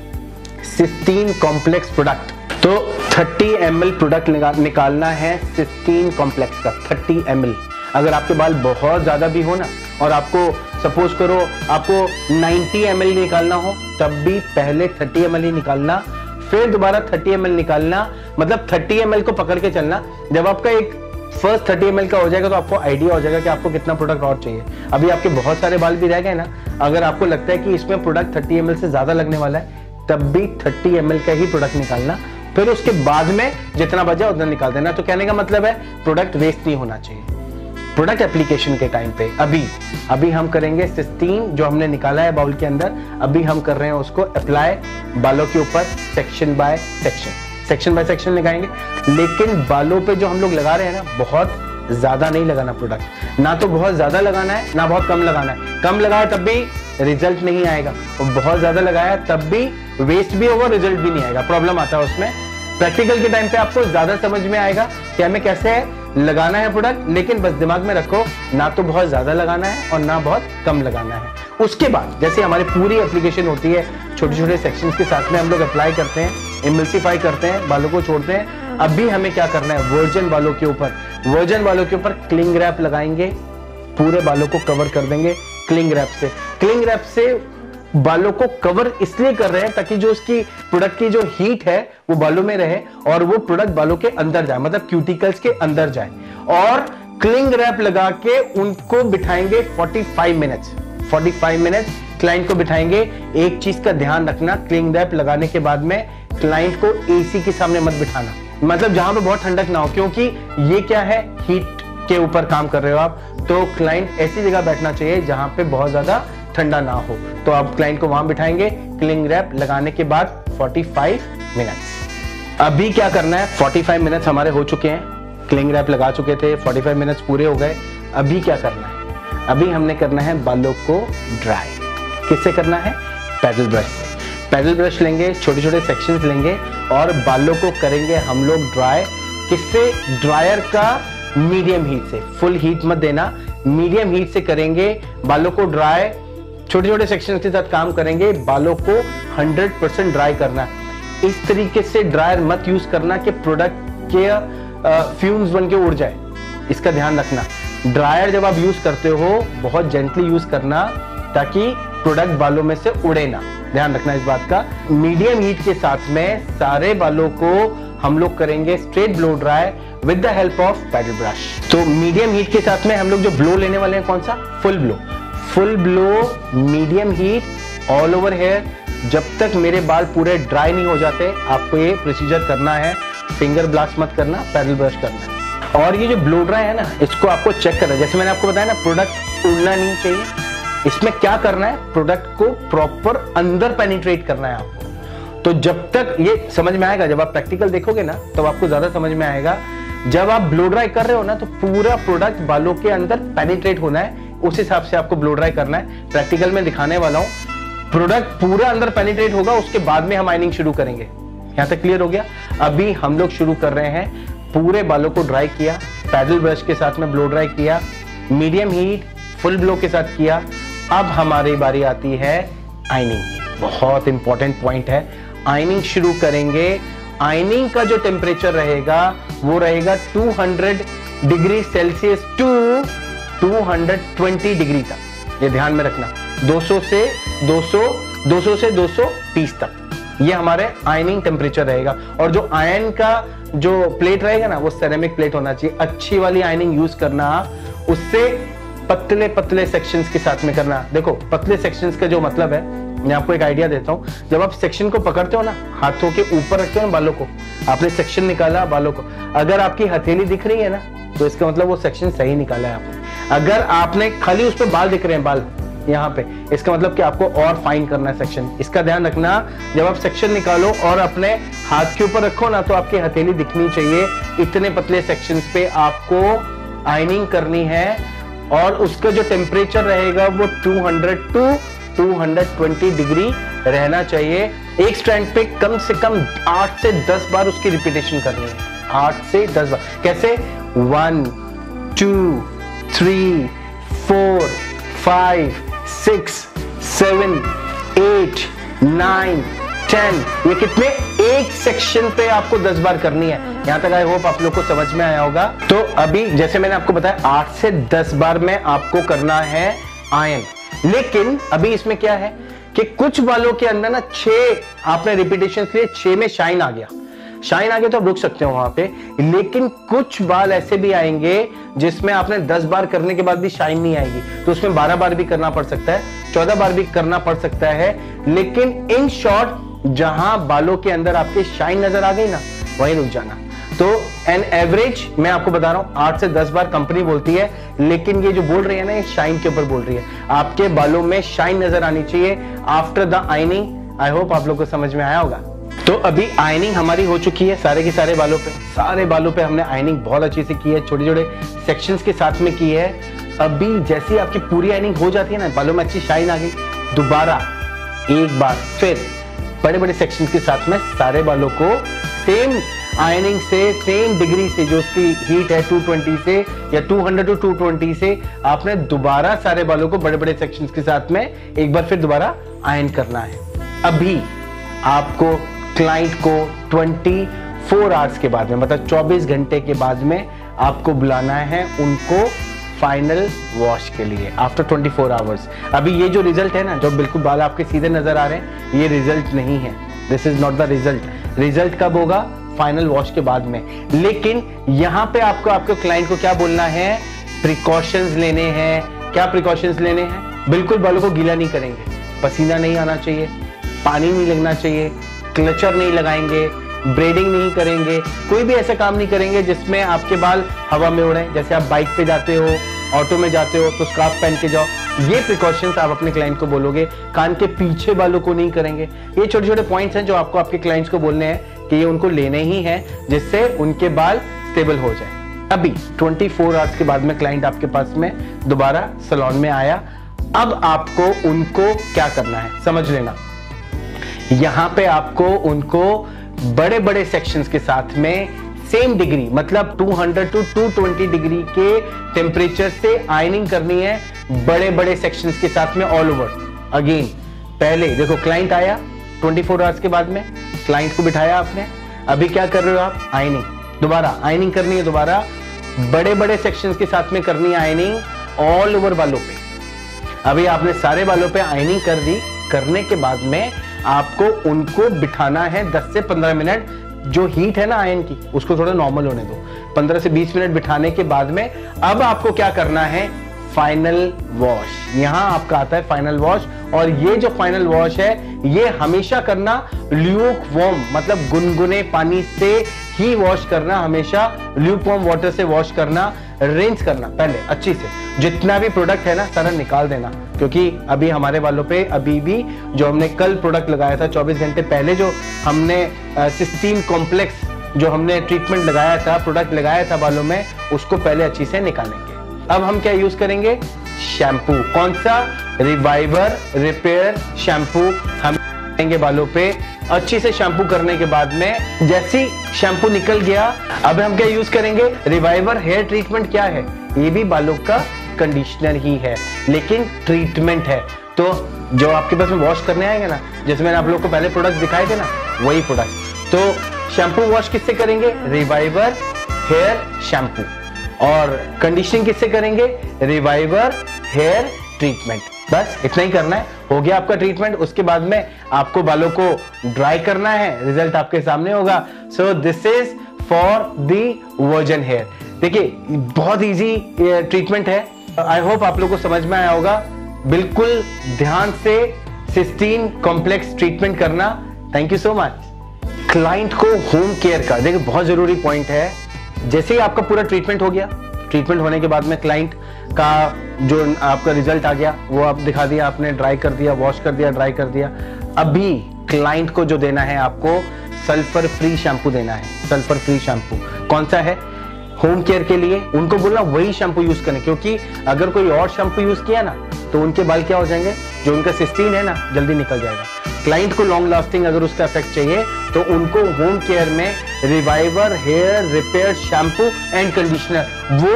सिस्टीन कॉम्प्लेक्स प्रोडक्ट। तो तीस एम एल प्रोडक्ट निकालना है सिस्टीन कॉम्प्लेक्स का, तीस एम एल। अगर आपके बाल बहुत ज्यादा भी हो ना, और आपको सपोज करो आपको नब्बे एम एल निकालना हो, तब भी पहले तीस एम एल ही निकालना, फिर दोबारा तीस एम एल निकालना। मतलब तीस एम एल को पकड़ के चलना। जब आपका एक फर्स्ट तीस एम एल का हो जाएगा तो आपको आइडिया हो जाएगा कि आपको कितना प्रोडक्ट और चाहिए। अभी आपके बहुत सारे बाल भी रह गए ना, अगर आपको लगता है कि इसमें प्रोडक्ट तीस एम एल से ज्यादा लगने वाला है, तब भी तीस एम एल का ही प्रोडक्ट निकालना। फिर उसके बाद में जितना बचा उतना निकाल देना। तो कहने का मतलब है प्रोडक्ट वेस्ट नहीं होना चाहिए प्रोडक्ट एप्लीकेशन के टाइम पे। अभी अभी हम करेंगे सिस्टीन जो हमने निकाला है बाउल के अंदर, अभी हम कर रहे हैं उसको अप्लाई बालों के ऊपर, section by section section by section लगाएंगे। लेकिन बालों पे जो हम लोग लगा रहे हैं ना, बहुत ज्यादा नहीं लगाना प्रोडक्ट, ना तो बहुत ज्यादा लगाना है ना बहुत कम लगाना है। कम लगाया तब भी रिजल्ट नहीं आएगा, और बहुत ज्यादा लगाया तब भी वेस्ट भी होगा, रिजल्ट भी नहीं आएगा, प्रॉब्लम आता है उसमें। प्रैक्टिकल के टाइम पे आपको ज्यादा समझ में आएगा कि हमें कैसे लगाना है प्रोडक्ट। लेकिन बस दिमाग में रखो, ना तो बहुत ज्यादा लगाना है और ना बहुत कम लगाना है। उसके बाद जैसे हमारी पूरी एप्लीकेशन होती है, छोटे छोटे सेक्शंस के साथ में हम लोग अप्लाई करते हैं, इमल्सिफाई करते हैं, बालों को छोड़ते हैं। अभी हमें क्या करना है, वर्जन बालों के ऊपर वर्जन बालों के ऊपर क्लिंग रैप लगाएंगे, पूरे बालों को कवर कर देंगे क्लिंग रैप से। क्लिंग रैप से बालों को कवर इसलिए कर रहे हैं ताकि जो उसकी प्रोडक्ट की जो हीट है वो बालों में रहे और वो प्रोडक्ट बालों के अंदर जाए, मतलब क्यूटिकल्स के अंदर जाए। और क्लिंग रैप लगा के उनको बिठाएंगे पैंतालीस मिनट्स पैंतालीस मिनट्स क्लाइंट को बिठाएंगे। एक चीज का ध्यान रखना, क्लिंग रैप लगाने के बाद में क्लाइंट को एसी के सामने मत बिठाना, मतलब जहां पे बहुत ठंडक ना हो, क्योंकि ये क्या है, हीट के ऊपर काम कर रहे हो आप। तो क्लाइंट ऐसी जगह बैठना चाहिए जहां पे बहुत ज्यादा ठंडा ना हो। तो आप क्लाइंट को वहां बिठाएंगे क्लिंग रैप लगाने के बाद पैंतालीस मिनट्स। अभी क्या करना है, पैंतालीस मिनट्स हमारे हो चुके हैं, क्लिंग रैप लगा चुके थे, पैंतालीस मिनट्स पूरे हो गए। अभी क्या करना है, अभी हमने करना है बालों को ड्राई। किससे करना है, पैडल ब्रश से। पैडल ब्रश लेंगे, छोटे छोटे सेक्शंस लेंगे और बालों को करेंगे हम लोग ड्राई। किससे, ड्रायर का मीडियम हीट से, फुल हीट मत देना, मीडियम हीट से करेंगे बालों को ड्राई। छोटे छोटे सेक्शंस के साथ काम करेंगे, बालों को सौ परसेंट ड्राई करना। इस तरीके से ड्रायर मत यूज करना कि प्रोडक्ट के फ्यूम्स बन के उड़ जाए, इसका ध्यान रखना। ड्रायर जब आप यूज करते हो बहुत जेंटली यूज करना ताकि प्रोडक्ट बालों में से उड़े ना, ध्यान रखना इस बात का। मीडियम हीट के साथ में सारे बालों को हम लोग करेंगे straight blow dry with the help of paddle brush. तो मीडियम हीट के साथ में हम लोग जो ब्लो लेने वाले हैं, कौन सा, full blow. Full blow medium heat all over hair, जब तक मेरे बाल पूरे ड्राई नहीं हो जाते आपको ये प्रोसीजर करना है। फिंगर ब्लास्ट मत करना, पैडल ब्रश करना है। और ये जो ब्लो ड्राई है ना, इसको आपको चेक करना है, जैसे मैंने आपको बताया ना, प्रोडक्ट उड़ना नहीं चाहिए। इसमें क्या करना है, प्रोडक्ट को प्रॉपर अंदर पेनिट्रेट करना है आपको। तो जब तक ये समझ में आएगा, जब आप प्रैक्टिकल देखोगे ना तब तो आपको ज्यादा समझ में आएगा। जब आप ब्लो ड्राई कर रहे हो ना तो पूरा प्रोडक्ट बालों के अंदर पेनिट्रेट होना है, उस हिसाब से आपको ब्लो ड्राई करना है। प्रैक्टिकल में दिखाने वाला हूं, प्रोडक्ट पूरा अंदर पेनिट्रेट होगा, उसके बाद में हम आइनिंग शुरू करेंगे। यहां तक क्लियर हो गया। अभी हम लोग शुरू कर रहे हैं, पूरे बालों को ड्राई किया, पैडल ब्रश के साथ में ब्लो ड्राई किया, मीडियम हीट फुल ब्लो के साथ किया। अब हमारी बारी आती है आइनिंग, बहुत इंपॉर्टेंट पॉइंट है। आइनिंग शुरू करेंगे। आइनिंग का जो टेम्परेचर रहेगा वो रहेगा दो सौ डिग्री सेल्सियस टू दो सौ बीस डिग्री तक, ये ध्यान में रखना। दो सौ से दो सौ, दो सौ से दो सौ तीस तक ये हमारे आयनिंग टेम्परेचर रहेगा। और जो आयन का जो प्लेट रहेगा ना वो सेरेमिक प्लेट होना चाहिए। अच्छी वाली आयनिंग यूज करना, उससे पतले पतले सेक्शंस के साथ में करना। देखो पतले सेक्शंस का जो मतलब है, मैं आपको एक आइडिया देता हूं। जब आप सेक्शन को पकड़ते हो ना, हाथों के ऊपर रखते हो ना बालों को, आपने सेक्शन निकाला बालों को, अगर आपकी हथेली दिख रही है ना तो इसका मतलब वो सेक्शन सही निकाला है आपने। अगर आपने खाली उस पर बाल दिख रहे हैं, बाल यहाँ पे, इसका मतलब कि आपको और फाइन करना है सेक्शन। इसका ध्यान रखना, जब आप सेक्शन निकालो और अपने हाथ के ऊपर रखो ना तो आपकी हथेली दिखनी चाहिए। इतने पतले सेक्शंस पे आपको आयनिंग करनी है और उसका जो टेम्परेचर रहेगा वो दो सौ टू दो सौ बीस डिग्री रहना चाहिए। एक स्ट्रैंड पे कम से कम आठ से दस बार उसकी रिपीटेशन करनी है, आठ से दस बार। कैसे, one two three four five six seven eight nine ten, ये कितने, एक सेक्शन पे आपको दस बार करनी है। यहां तक आई होप आप लोग को समझ में आया होगा। तो अभी जैसे मैंने आपको बताया आठ से दस बार में आपको करना है आयन। लेकिन अभी इसमें क्या है कि कुछ बालों के अंदर ना छह आपने रिपीटेशन लिए, छह में शाइन आ गया, शाइन आ गया तो आप रुक सकते हो वहां पे। लेकिन कुछ बाल ऐसे भी आएंगे जिसमें आपने दस बार करने के बाद भी शाइन नहीं आएगी, तो उसमें बारह बार भी करना पड़ सकता है, चौदह बार भी करना पड़ सकता है। लेकिन इन शॉर्ट जहां बालों के अंदर आपके शाइन नजर आ गई ना, वहीं रुक जाना। तो एन एवरेज मैं आपको बता रहा हूं आठ से दस बार कंपनी बोलती है, लेकिन ये जो बोल रही है ना ये शाइन के ऊपर बोल रही है। आपके बालों में शाइन नजर आनी चाहिए after the ironing. I hope आप लोग को समझ में आया होगा। तो अभी आयनिंग हमारी हो चुकी है सारे के सारे बालों पे, सारे बालों पे हमने आयनिंग बहुत अच्छी से की है, छोटे छोटे सेक्शंस के साथ में की है। अभी जैसी आपकी पूरी आयनिंग हो जाती है ना, बालों में अच्छी शाइन आ गई, दोबारा एक बार फिर बड़े बड़े सेक्शंस के साथ में सारे बालों को सेम आयनिंग से सेम डिग्री से जो उसकी हीट है टू ट्वेंटी से या two hundred to two twenty से आपने दोबारा सारे बालों को बड़े बड़े सेक्शंस के साथ में एक बार फिर दोबारा आयन करना है। अभी आपको क्लाइंट को चौबीस आवर्स के बाद में, मतलब चौबीस घंटे के बाद में आपको बुलाना है उनको फाइनल वॉश के लिए आफ्टर चौबीस आवर्स। अभी ये जो रिजल्ट है ना, जो बिल्कुल बाल आपके सीधे नजर आ रहे हैं, ये रिजल्ट नहीं है, this is not the result. Result कब होगा? फाइनल वॉश के बाद में। लेकिन यहां पे आपको आपके क्लाइंट को क्या बोलना है? प्रिकॉशंस लेने हैं। क्या प्रिकॉशंस लेने हैं? बिल्कुल बालों को गीला नहीं करेंगे, पसीना नहीं आना चाहिए, पानी नहीं लगना चाहिए, क्लचर नहीं लगाएंगे, ब्रेडिंग नहीं करेंगे, कोई भी ऐसा काम नहीं करेंगे जिसमें आपके बाल हवा में उड़े। जैसे आप बाइक पे जाते हो, ऑटो में जाते हो तो स्कार्फ पहन के जाओ। ये प्रिकॉशंस आप अपने क्लाइंट को बोलोगे। कान के पीछे बालों को नहीं करेंगे। ये छोटे छोटे पॉइंट्स हैं जो आपको आपके क्लाइंट्स को बोलने हैं कि ये उनको लेने ही हैं, जिससे उनके बाल स्टेबल हो जाए। अभी चौबीस आवर्स के बाद में क्लाइंट आपके पास में दोबारा सैलून में आया। अब आपको उनको क्या करना है समझ लेना। यहां पे आपको उनको बड़े बड़े सेक्शंस के साथ में सेम डिग्री, मतलब दो सौ टू दो सौ बीस डिग्री के टेम्परेचर से आयनिंग करनी है बड़े बड़े सेक्शंस के साथ में ऑल ओवर। अगेन पहले देखो क्लाइंट आया चौबीस आवर्स के बाद में, क्लाइंट को बिठाया आपने। अभी क्या कर रहे हो आप? आयनिंग। दोबारा आयनिंग करनी है, दोबारा बड़े बड़े सेक्शंस के साथ में करनी है आयनिंग ऑल ओवर बालों पे। अभी आपने सारे बालों पे आयनिंग कर दी। करने के बाद में आपको उनको बिठाना है दस से पंद्रह मिनट। जो हीट है ना आयन की, उसको थोड़ा नॉर्मल होने दो। पंद्रह से बीस मिनट बिठाने के बाद में अब आपको क्या करना है? Final wash. यहां आपका आता है फाइनल वॉश। और ये जो फाइनल वॉश है ये हमेशा करना ल्यूक वार्म, मतलब गुनगुने पानी से ही वॉश करना। हमेशा ल्यूक वार्म वाटर से वॉश करना, रिंस करना पहले अच्छी से। जितना भी प्रोडक्ट है ना सारा निकाल देना, क्योंकि अभी हमारे बालों पे अभी भी जो हमने कल प्रोडक्ट लगाया था चौबीस घंटे पहले, जो हमने सिस्टीन कॉम्प्लेक्स जो हमने ट्रीटमेंट लगाया था, प्रोडक्ट लगाया था बालों में, उसको पहले अच्छी से निकालेंगे। अब हम क्या यूज करेंगे? शैम्पू। कौन सा? रिवाइवर रिपेयर शैम्पू हम लेंगे बालों पे। अच्छी से शैम्पू करने के बाद में जैसी शैम्पू निकल गया, अब हम क्या यूज करेंगे? Reviver hair treatment. क्या है? ये भी बालों का कंडीशनर ही है, लेकिन ट्रीटमेंट है। तो जो आपके पास में वॉश करने आएंगे ना, जैसे मैंने आप लोग को पहले प्रोडक्ट दिखाए थे ना, वही प्रोडक्ट। तो शैम्पू वॉश किससे करेंगे? Reviver hair shampoo. और कंडीशनिंग किससे करेंगे? Reviver hair treatment. बस इतना ही करना है, हो गया आपका ट्रीटमेंट। उसके बाद में आपको बालों को ड्राई करना है, रिजल्ट आपके सामने होगा। So this is for the virgin hair. देखिए बहुत इजी ट्रीटमेंट है। आई होप आप लोग को समझ में आया होगा। बिल्कुल ध्यान से सिस्टीन कॉम्प्लेक्स ट्रीटमेंट करना। Thank you so much. Client को होम केयर का देखिए बहुत जरूरी पॉइंट है। जैसे ही आपका पूरा ट्रीटमेंट हो गया, ट्रीटमेंट होने के बाद में क्लाइंट का जो आपका रिजल्ट आ गया वो आप दिखा दिया, आपने ड्राई कर दिया, वॉश कर दिया, ड्राई कर दिया। अभी क्लाइंट को जो देना है आपको सल्फर फ्री शैम्पू देना है। सल्फर फ्री शैम्पू कौन सा है? होम केयर के लिए उनको बोलना वही शैम्पू यूज करें, क्योंकि अगर कोई और शैम्पू यूज किया ना तो उनके बाल क्या हो जाएंगे? जो उनका सिस्टीन है ना जल्दी निकल जाएगा। क्लाइंट को लॉन्ग लास्टिंग अगर उसका इफेक्ट चाहिए तो उनको होम केयर में reviver hair repair shampoo and conditioner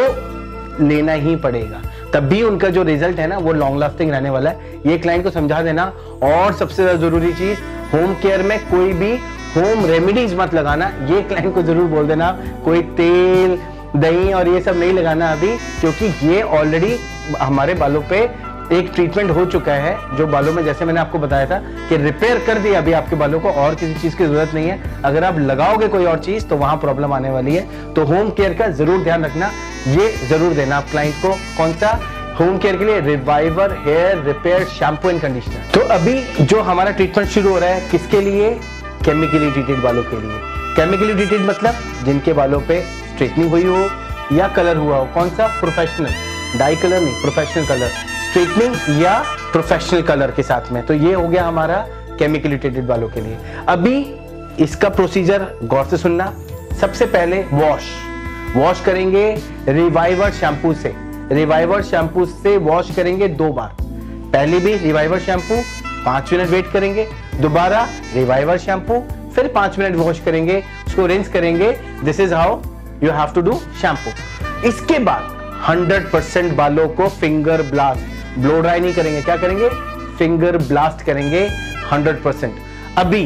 वो लेना ही पड़ेगा, तब भी उनका जो रिजल्ट है ना वो लॉन्ग लास्टिंग रहने वाला है। ये क्लाइंट को समझा देना। और सबसे ज्यादा जरूरी चीज, होम केयर में कोई भी होम रेमेडीज मत लगाना। ये क्लाइंट को जरूर बोल देना, कोई तेल दही और ये सब नहीं लगाना अभी, क्योंकि ये ऑलरेडी हमारे बालों पे एक ट्रीटमेंट हो चुका है जो बालों में, जैसे मैंने आपको बताया था कि रिपेयर कर दिया अभी आपके बालों को, और किसी चीज की जरूरत नहीं है। अगर आप लगाओगे कोई और चीज तो वहां प्रॉब्लम आने वाली है। तो होम केयर का जरूर ध्यान रखना, ये जरूर देना आप क्लाइंट को। कौन सा? होम केयर के लिए reviver hair repair shampoo and conditioner. तो अभी जो हमारा ट्रीटमेंट शुरू हो रहा है किसके लिए? केमिकली ट्रीटेड बालों के लिए। केमिकली ट्रीटेड मतलब जिनके बालों पे स्ट्रेटनिंग हुई हो या कलर हुआ हो। कौन सा? प्रोफेशनल, डाई कलर नहीं, प्रोफेशनल कलर, स्ट्रेटनिंग या प्रोफेशनल कलर के साथ में। तो ये हो गया हमारा केमिकली ट्रीटेड बालों के लिए। अभी इसका प्रोसीजर गौर से सुनना। सबसे पहले वॉश वॉश करेंगे रिवाइवर शैम्पू से। रिवाइवर शैम्पू से वॉश करेंगे दो बार। पहले भी रिवाइवर शैम्पू, पांच मिनट वेट करेंगे, दोबारा रिवाइवर शैम्पू, फिर पांच मिनट वॉश करेंगे। उसको रिंस करेंगे। This is how you have to do shampoo. इसके बाद हंड्रेड परसेंट बालों को फिंगर ब्लास्ट, ब्लो ड्राई नहीं करेंगे, क्या करेंगे, फिंगर ब्लास्ट करेंगे हंड्रेड परसेंट। अभी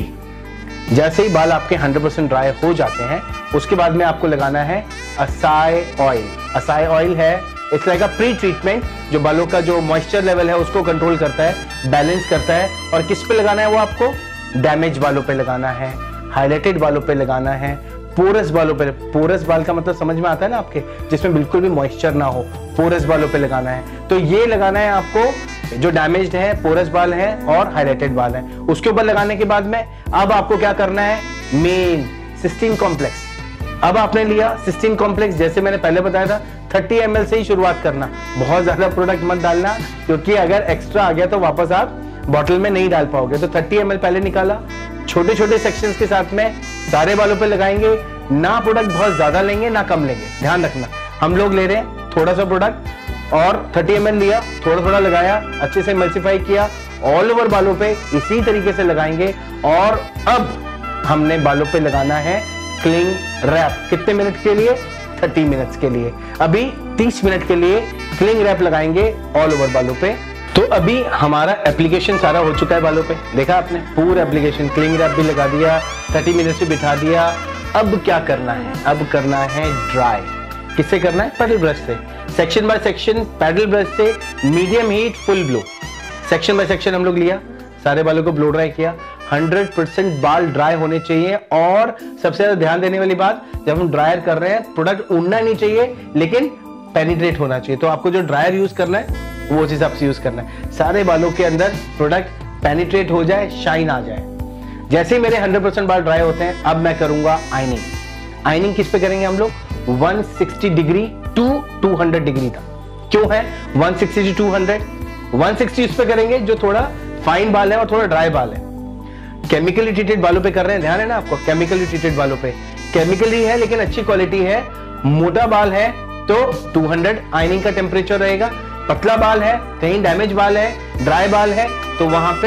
जैसे ही बाल आपके हंड्रेड परसेंट ड्राई हो जाते हैं, उसके बाद में आपको लगाना है असाई ऑयल। असाई ऑयल है it's like a pre treatment, जो बालों का जो मॉइस्चर लेवल है उसको कंट्रोल करता है, बैलेंस करता है। और किस पे लगाना है वो आपको, डैमेज बालों पे लगाना है, हाईलाइटेड बालों पे लगाना है, पोरस बालों पे। पोरस बाल का मतलब समझ में आता है ना आपके, जिसमें बिल्कुल भी मॉइस्चर ना हो, पोरस बालों पे लगाना है। तो ये लगाना है आपको जो डैमेज्ड है, पोरस बाल है और हाईलाइटेड बाल है। उसके ऊपर लगाने के बाद में अब आपको क्या करना है, मेन सिस्टीन कॉम्प्लेक्स। अब आपने लिया सिस्टीन कॉम्प्लेक्स, जैसे मैंने पहले बताया था थर्टी एम एल से ही शुरुआत करना, बहुत ज्यादा प्रोडक्ट मत डालना, क्योंकि अगर एक्स्ट्रा आ गया तो वापस आप बॉटल में नहीं डाल पाओगे। तो थर्टी एम एल पहले निकाला, छोटे छोटे सेक्शंस के साथ में सारे बालों पे लगाएंगे। ना प्रोडक्ट बहुत ज्यादा लेंगे ना कम लेंगे, ध्यान रखना। हम लोग ले रहे हैं थोड़ा सा प्रोडक्ट और थर्टी एम एल लिया, थोड़ा थोड़ा लगाया, अच्छे से एमल्सिफाई किया, ऑल ओवर बालों पे इसी तरीके से लगाएंगे। और अब हमने बालों पे लगाना है क्लिंग रैप। कितने मिनट के लिए, थर्टी मिनट्स के लिए। अभी तीस मिनट के लिए क्लिंग रैप लगाएंगे ऑल ओवर बालों पे। तो अभी हमारा एप्लीकेशन सारा हो चुका है बालों पे, देखा आपने पूरा एप्लीकेशन, क्लिंग रैप भी लगा दिया, थर्टी मिनट से बिठा दिया। अब क्या करना है, अब करना है ड्राई। किससे करना है, पैडल ब्रश से, section by section paddle brush से, medium heat full blow, section by section हम लोग लिया, सारे बालों को ब्लो ड्राई किया। हंड्रेड परसेंट बाल ड्राई होने चाहिए। और सबसे ज्यादा ध्यान देने वाली बात, जब हम ड्रायर कर रहे हैं प्रोडक्ट उड़ना नहीं चाहिए, लेकिन पेनिट्रेट होना चाहिए। तो आपको जो ड्रायर यूज करना है वो उस हिसाब से यूज करना है, सारे बालों के अंदर प्रोडक्ट पेनिट्रेट हो जाए, शाइन आ जाए। जैसे ही मेरे हंड्रेड परसेंट बाल ड्राई होते हैं, अब मैं करूंगा आइनिंग। आइनिंग किस पे करेंगे हम लोग, one sixty degree to two hundred degree तक। क्यों है one sixty to two hundred, one sixty उस पे करेंगे जो थोड़ा फाइन बाल है और थोड़ा ड्राई बाल है। केमिकली ट्रीटेड बालों पे कर रहे हैं, ध्यान है ना आपको, केमिकली ट्रीटेड बालों पे, केमिकली है लेकिन अच्छी क्वालिटी है। मोटा बाल है तो टू हंड्रेड आइनिंग का टेम्परेचर रहेगा, पतला बाल है, कहीं डैमेज बाल है, ड्राई बाल है, तो वहां पे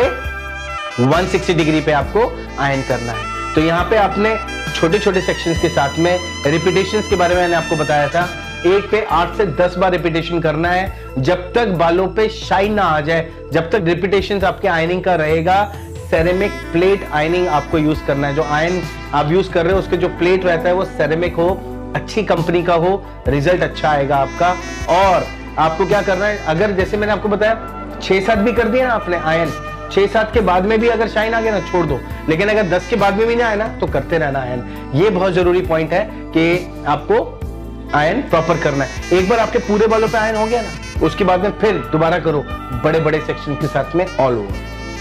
वन सिक्सटी डिग्री पे आपको आयन करना है। तो यहाँ पे आपने छोटे छोटे सेक्शंस के साथ में रिपीटेशंस के बारे में मैंने आपको बताया था, एक पे आठ से दस बार रिपीटेशन करना है, जब तक बालों पे शाइन ना आ जाए, जब तक रिपीटेशंस आपके आयनिंग का रहेगा। सेरेमिक प्लेट आयनिंग आपको यूज करना है, जो आयन आप यूज कर रहे हो उसके जो प्लेट रहता है वो सेरेमिक हो, अच्छी कंपनी का हो, रिजल्ट अच्छा आएगा आपका। और आपको क्या करना है, अगर जैसे मैंने आपको बताया छह सात भी कर दिया ना आपने आयन, छह सात के बाद में भी अगर शाइन आ गया ना छोड़ दो, लेकिन अगर दस के बाद में भी ना आए ना तो करते रहना आयन। ये बहुत जरूरी पॉइंट है कि आपको आयन प्रॉपर करना है। एक बार आपके पूरे बालों पे आयन हो गया ना, उसके बाद में फिर दोबारा करो बड़े बड़े सेक्शन के साथ में ऑल ओवर।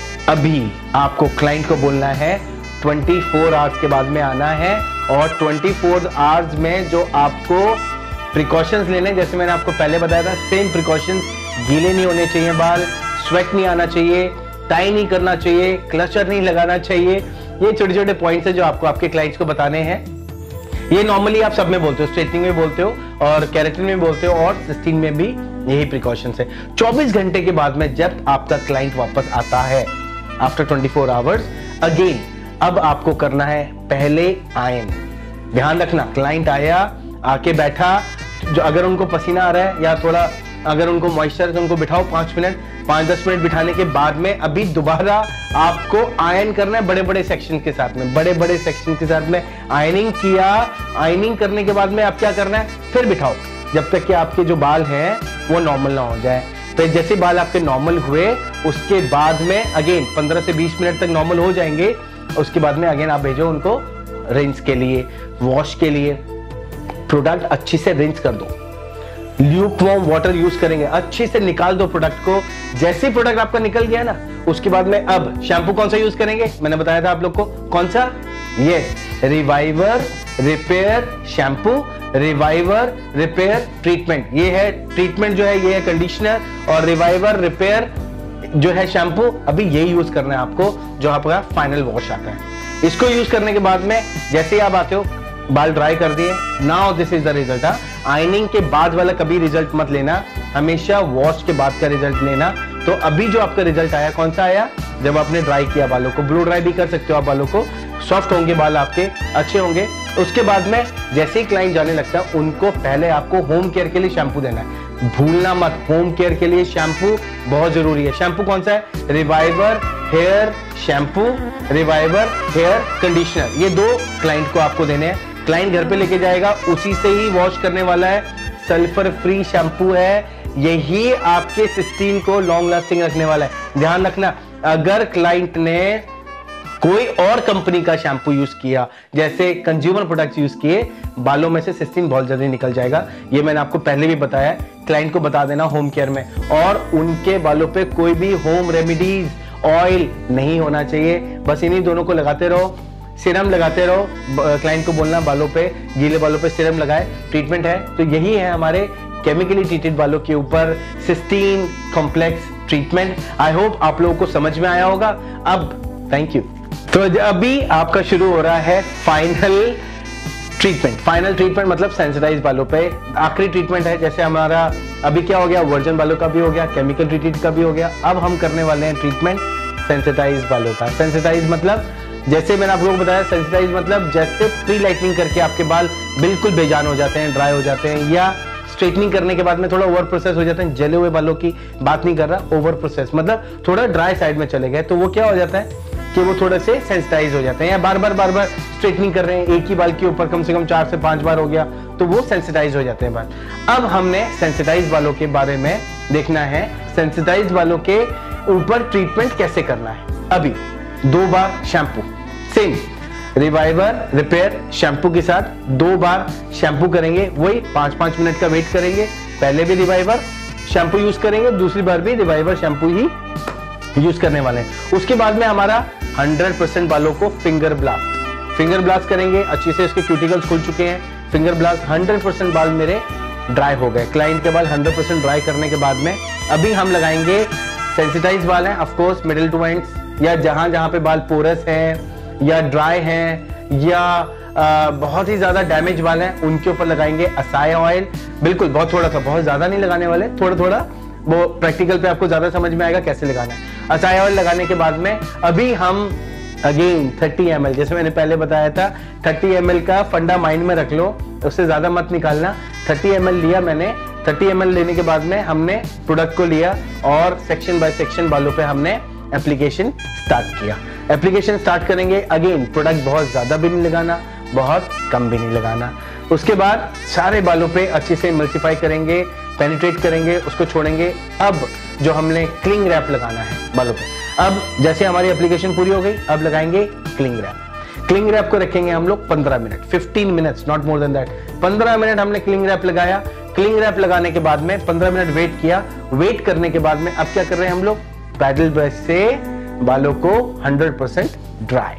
अभी आपको क्लाइंट को बोलना है ट्वेंटी फोर आवर्स के बाद में आना है, और ट्वेंटी फोर आवर्स में जो आपको प्रिकॉशंस लेने, जैसे मैंने आपको पहले बताया था, सेम प्रिकॉशंस, गीले नहीं होने चाहिए बाल, स्वेट नहीं आना चाहिए, टाई नहीं करना चाहिए, क्लचर नहीं लगाना चाहिए। ये छोटे छोटे पॉइंट्स है जो आपको आपके क्लाइंट्स को बताने हैं। ये नॉर्मली आप सब में बोलते हो, स्ट्रेटनिंग में बोलते हो और केराटिन में बोलते हो और सिस्टीन में भी यही प्रिकॉशंस है। चौबीस घंटे के बाद में जब आपका क्लाइंट वापस आता है after twenty four hours again, अब आपको करना है पहले आयन। ध्यान रखना, क्लाइंट आया, आके बैठा, जो अगर उनको पसीना आ रहा है या थोड़ा अगर उनको मॉइस्चर है तो उनको बिठाओ पांच मिनट, पांच दस मिनट बिठाने के बाद में अभी दोबारा आपको आयन करना है बड़े बड़े सेक्शन के साथ में, बड़े बड़े सेक्शन के साथ में आयनिंग किया। आयनिंग करने के बाद में आप क्या करना है, फिर बिठाओ जब तक कि आपके जो बाल हैं वो नॉर्मल ना हो जाए। तो जैसे बाल आपके नॉर्मल हुए उसके बाद में अगेन पंद्रह से बीस मिनट तक नॉर्मल हो जाएंगे, उसके बाद में अगेन आप भेजो उनको रिंस के लिए, वॉश के लिए। प्रोडक्ट अच्छी से रिंस कर दो, ल्यूक वार्म वाटर यूज करेंगे, अच्छे से निकाल दो प्रोडक्ट को। जैसे प्रोडक्ट आपका निकल गया ना, उसके बाद में अब शैम्पू कौन सा यूज करेंगे, मैंने बताया था आप लोग को, कौन सा, ये reviver repair shampoo, reviver repair treatment. ये है ट्रीटमेंट जो है, ये है कंडीशनर, और रिवाइवर रिपेयर जो है शैम्पू, अभी यही यूज करना है आपको जो आपका फाइनल वॉश आता है। इसको यूज करने के बाद में जैसे ही आप आते हो, बाल ड्राई कर दिए, now this is the result. Ironing के बाद वाला कभी रिजल्ट मत लेना, हमेशा वॉश के बाद का रिजल्ट लेना। तो अभी जो आपका रिजल्ट आया, कौन सा आया, जब आपने ड्राई किया बालों को, ब्लो ड्राई भी कर सकते हो आप बालों को, सॉफ्ट होंगे बाल आपके, अच्छे होंगे। उसके बाद में जैसे ही क्लाइंट जाने लगता है, उनको पहले आपको होम केयर के लिए शैम्पू देना है। भूलना मत, होम केयर के लिए शैम्पू बहुत जरूरी है। शैम्पू कौन सा है? Reviver hair shampoo, reviver hair conditioner, ये दो क्लाइंट को आपको देने हैं। क्लाइंट घर पे लेके जाएगा, उसी से ही वॉश करने वाला है। सल्फर फ्री शैम्पू है, यही आपके सिस्टीन को लॉन्ग लास्टिंग रखने वाला है। ध्यान रखना, अगर क्लाइंट ने कोई और कंपनी का शैम्पू यूज किया, जैसे कंज्यूमर प्रोडक्ट्स यूज किए, बालों में से सिस्टीन बहुत जल्दी निकल जाएगा। ये मैंने आपको पहले भी बताया, क्लाइंट को बता देना होम केयर में। और उनके बालों पे कोई भी होम रेमेडीज ऑयल नहीं होना चाहिए, बस इन्हीं दोनों को लगाते रहो। सीरम लगाते रहो, क्लाइंट को बोलना बालों पे, गीले बालों पे सीरम लगाए। ट्रीटमेंट है तो यही है हमारे केमिकली ट्रीटेड बालों के ऊपर cysteine complex treatment. I hope आप लोगों को समझ में आया होगा। अब थैंक यू। तो अभी आपका शुरू हो रहा है फाइनल ट्रीटमेंट। फाइनल ट्रीटमेंट मतलब सेंसिटाइज बालों पे आखिरी ट्रीटमेंट है। जैसे हमारा अभी क्या हो गया, वर्जन बालों का भी हो गया, केमिकल ट्रीटेड का भी हो गया। अब हम करने वाले हैं ट्रीटमेंट सेंसिटाइज बालों का। सेंसिटाइज मतलब जैसे मैंने आप लोगों को बताया, सेंसिटाइज मतलब जैसे प्री लाइटनिंग करके आपके बाल बिल्कुल बेजान हो जाते हैं, ड्राई हो जाते हैं, या स्ट्रेटनिंग करने के बाद में थोड़ा ओवर प्रोसेस हो जाते हैं। जले हुए बालों की बात नहीं कर रहा, ओवर प्रोसेस मतलब थोड़ा ड्राई साइड में चले गए, तो वो क्या हो जाता है कि वो थोड़े से सेंसिटाइज हो जाते हैं। या बार बार बार बार स्ट्रेटनिंग कर रहे हैं, एक ही बाल के ऊपर कम से कम चार से पांच बार हो गया, तो वो सेंसिटाइज हो जाते हैं बाल। अब हमने सेंसिटाइज बालों के बारे में देखना है, सेंसिटाइज बालों के ऊपर ट्रीटमेंट कैसे करना है। अभी दो बार shampoo, same reviver repair shampoo के साथ दो बार शैम्पू करेंगे। वही पांच पांच मिनट का वेट करेंगे। पहले भी रिवाइवर शैम्पू यूज करेंगे, दूसरी बार भी रिवाइवर शैम्पू ही यूज करने वाले हैं। उसके बाद में हमारा हंड्रेड परसेंट बालों को फिंगर ब्लास्ट फिंगर ब्लास्ट करेंगे। अच्छे से उसके क्यूटिकल्स खुल चुके हैं, फिंगर ब्लास्ट। हंड्रेड परसेंट बाल मेरे ड्राई हो गए। क्लाइंट के बाल हंड्रेड परसेंट ड्राई करने के बाद में अभी हम लगाएंगे सेंसिटाइज बाल हैं, ऑफकोर्स मिडिल टू एंड्स, या जहां जहां पे बाल पोरस हैं या ड्राई हैं या आ, बहुत ही ज्यादा डैमेज वाले हैं, उनके ऊपर लगाएंगे असाई ऑयल। बिल्कुल बहुत थोड़ा सा, बहुत ज्यादा नहीं लगाने वाले, थोड़ा थोड़ा। वो प्रैक्टिकल पे आपको ज्यादा समझ में आएगा कैसे लगाना है। असाई ऑयल लगाने के बाद में अभी हम अगेन थर्टी एम एल, जैसे मैंने पहले बताया था, थर्टी एम एल का फंडा माइंड में रख लो, उससे ज्यादा मत निकालना। थर्टी एम एल लिया मैंने। थर्टी एम एल लेने के बाद में हमने प्रोडक्ट को लिया और सेक्शन बाय सेक्शन बालों पे हमने एप्लीकेशन स्टार्ट किया। एप्लीकेशन स्टार्ट करेंगे। अगेन प्रोडक्ट बहुत ज्यादा भी नहीं लगाना, बहुत कम भी नहीं लगाना। उसके बाद सारे बालों पे अच्छे से इमल्सिफाई करेंगे, पेनिट्रेट करेंगे, उसको छोड़ेंगे। अब जो हमने क्लिंग रैप लगाना है बालों पे, अब जैसे हमारी एप्लीकेशन पूरी हो गई, अब लगाएंगे क्लिंग रैप। क्लिंग रैप को रखेंगे हम लोग पंद्रह minute, fifteen minutes, not more than that. पंद्रह मिनट हमने क्लिंग रैप लगाया। क्लिंग रैप लगाने के बाद में पंद्रह मिनट वेट किया। वेट करने के बाद में अब क्या कर रहे हैं हम लोग, पैडल ब्रश से बालों को हंड्रेड परसेंट ड्राई।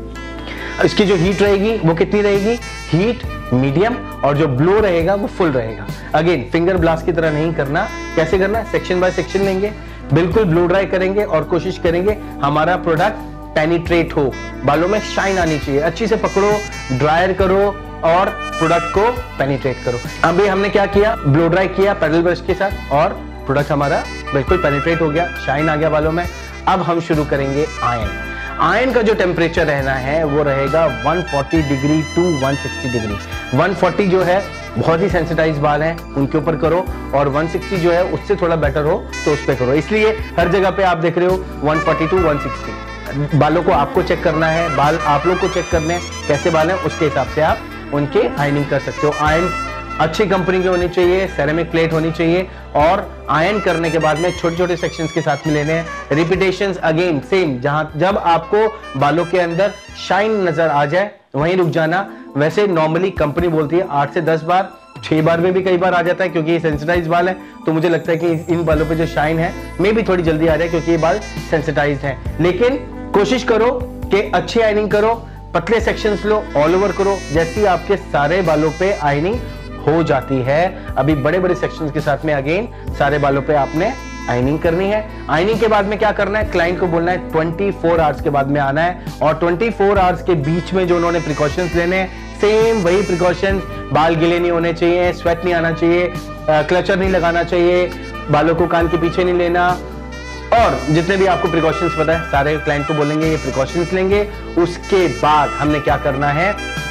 इसकी जो हीट रहेगी वो कितनी रहेगी, हीट मीडियम, और जो ब्लो रहेगा वो फुल रहेगा। अगेन फिंगर ब्लास्ट की तरह नहीं करना। कैसे करना है, सेक्शन बाय सेक्शन लेंगे, बिल्कुल ब्लो ड्राई करेंगे और कोशिश करेंगे हमारा प्रोडक्ट पेनिट्रेट हो, बालों में शाइन आनी चाहिए। अच्छी से पकड़ो, ड्रायर करो और प्रोडक्ट को पेनिट्रेट करो। अभी हमने क्या किया, ब्लो ड्राई किया पैडल ब्रश के साथ और प्रोडक्ट हमारा बिल्कुल पेनिट्रेट हो गया, शाइन आ गया बालों में। अब हम शुरू करेंगे आयन। आयन का जो टेम्परेचर रहना है वो रहेगा one forty degree to one sixty degree. One forty जो है बहुत ही सेंसिटाइज बाल हैं, उनके ऊपर करो, और वन सिक्सटी जो है उससे थोड़ा बेटर हो तो उस पर करो। इसलिए हर जगह पे आप देख रहे हो one forty to one sixty. बालों को आपको चेक करना है, बाल आप लोग को चेक करने हैं कैसे बाल हैं, उसके हिसाब से आप उनके आयनिंग कर सकते हो। आयन अच्छी कंपनी की होनी चाहिए, सेरेमिक प्लेट होनी चाहिए, और आयन करने के बाद में छोटे छोटे सेक्शंस के साथ में लेने हैं। रिपीटेशंस अगेन सेम, जहां जब आपको बालों के अंदर शाइन नजर आ जाए वहीं रुक जाना। वैसे नॉर्मली कंपनी बोलती है आठ से दस बार, छह बार में भी कई बार आ जाता है, क्योंकि ये सेंसिटाइज बाल है, तो मुझे लगता है कि इन बालों पे जो शाइन है मे भी थोड़ी जल्दी आ जाए क्योंकि ये बाल सेंसिटाइज है। लेकिन कोशिश करो कि अच्छी आयनिंग करो, पतले सेक्शंस लो, ऑल ओवर करो, जैसी आपके सारे बालों पे आयनिंग हो जाती है। अभी बड़े बड़े सेक्शंस के साथ में अगेन सारे बालों पे आपने आयनिंग करनी है। आयनिंग के बाद में क्या करना है, क्लाइंट को बोलना है चौबीस आवर्स के बाद में आना है, और चौबीस आवर्स के बीच में जो उन्होंने प्रिकॉशंस लेने हैं सेम वही प्रिकॉशंस। बाल गिले नहीं होने चाहिए, स्वेट नहीं आना चाहिए, क्लचर नहीं लगाना चाहिए, बालों को कान के पीछे नहीं लेना, और जितने भी आपको प्रिकॉशंस पता है सारे क्लाइंट को बोलेंगे ये प्रिकॉशंस लेंगे। उसके बाद हमने क्या करना है,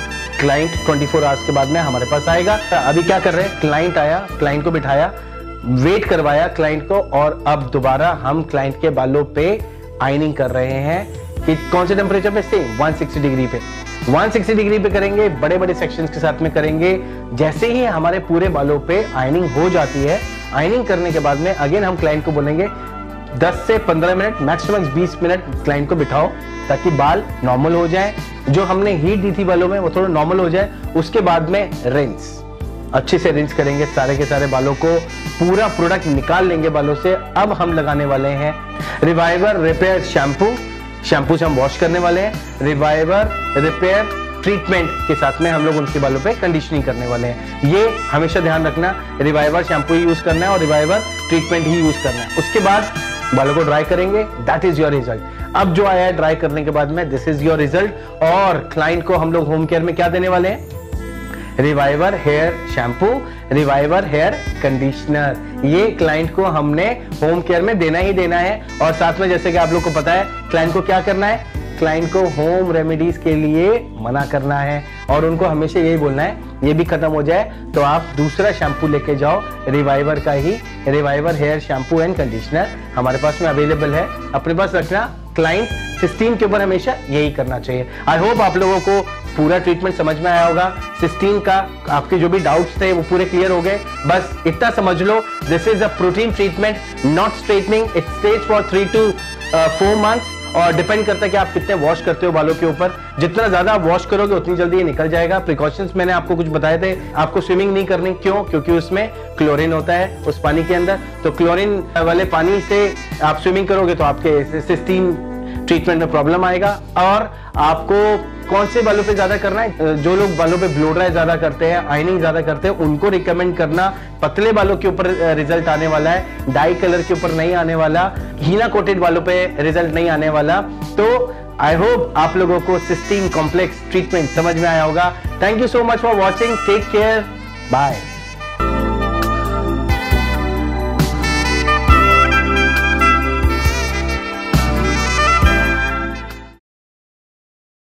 क्लाइंट चौबीस आवर्स के बाद में हमारे पास आएगा। अभी क्या कर रहे हैं, क्लाइंट आया, क्लाइंट को बिठाया, वेट करवाया क्लाइंट को, और अब दोबारा हम क्लाइंट के बालों पे आयनिंग कर रहे हैं कि कौन से टेम्परेचर पे, सेम एक सौ साठ डिग्री पे एक सौ साठ डिग्री पे करेंगे, बड़े बड़े सेक्शंस के साथ में करेंगे। जैसे ही हमारे पूरे बालों पे आयनिंग हो जाती है, आयनिंग करने के बाद में अगेन हम क्लाइंट को बोलेंगे दस से पंद्रह मिनट, मैक्सिमम बीस मिनट क्लाइंट को बिठाओ ताकि बाल नॉर्मल हो जाए। जो हमने हीट दी थी बालों में वो थोड़ा नॉर्मल हो जाए। उसके बाद में रिंस, अच्छे से रिंस करेंगे सारे के सारे बालों को, पूरा प्रोडक्ट निकाल लेंगे बालों से। अब हम लगाने वाले हैं रिवाइवर रिपेयर शैम्पू। शैम्पू से हम वॉश करने वाले हैं, रिवाइवर रिपेयर ट्रीटमेंट के साथ में हम लोग उनके बालों पे कंडीशनिंग करने वाले हैं। ये हमेशा ध्यान रखना, रिवाइवर शैम्पू ही यूज करना है और रिवाइवर ट्रीटमेंट ही यूज करना है। उसके बाद बालों को ड्राई करेंगे, दैट इज योर रिजल्ट। अब जो आया है ड्राई करने के बाद में, दिस इज योर रिजल्ट। और क्लाइंट को हम लोग होम केयर में क्या देने वाले हैं, reviver hair shampoo, reviver hair conditioner. ये क्लाइंट को हमने होम केयर में देना ही देना है। और साथ में जैसे कि आप लोग को पता है, क्लाइंट को क्या करना है, क्लाइंट को होम रेमेडीज के लिए मना करना है और उनको हमेशा यही बोलना है, ये भी खत्म हो जाए तो आप दूसरा शैम्पू लेके जाओ, रिवाइवर का ही, reviver hair shampoo and conditioner हमारे पास में अवेलेबल है, अपने पास रखना। क्लाइंट सिस्टीन के ऊपर हमेशा यही करना चाहिए। आई होप आप लोगों को पूरा ट्रीटमेंट समझ में आया होगा। सिस्टीन का आपके जो भी डाउट्स थे वो पूरे क्लियर हो गए। बस इतना समझ लो, this is a protein treatment, not straightening. It stays for three to four months और डिपेंड करता है कि आप कितने वॉश करते हो बालों के ऊपर। जितना ज्यादा आप वॉश करोगे उतनी जल्दी ये निकल जाएगा। प्रिकॉशंस मैंने आपको कुछ बताए थे। आपको स्विमिंग नहीं करनी, क्यों? क्योंकि उसमें क्लोरीन होता है उस पानी के अंदर। तो क्लोरीन वाले पानी से आप स्विमिंग करोगे तो आपके सिस्टीन ट्रीटमेंट में प्रॉब्लम आएगा। और आपको कौन से बालों पे ज्यादा करना है, जो लोग बालों पे ब्लो ड्राई ज्यादा करते हैं, आयनिंग ज्यादा करते हैं, उनको रिकमेंड करना। पतले बालों के ऊपर रिजल्ट आने वाला है, डाई कलर के ऊपर नहीं आने वाला, हीना कोटेड बालों पे रिजल्ट नहीं आने वाला। तो आई होप आप लोगों को सिस्टीन कॉम्प्लेक्स ट्रीटमेंट समझ में आया होगा। Thank you so much for watching, take care, bye.